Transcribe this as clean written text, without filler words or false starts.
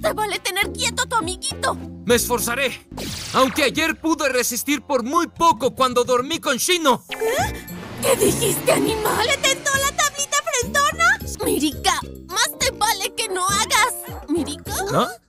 te vale tener quieto a tu amiguito. Me esforzaré. Aunque ayer pude resistir por muy poco cuando dormí con Shino. ¿Qué dijiste, animal? ¿Le tentó la tablita frentona? Mirika, más te vale que no hagas. ¿Mirika? ¿No?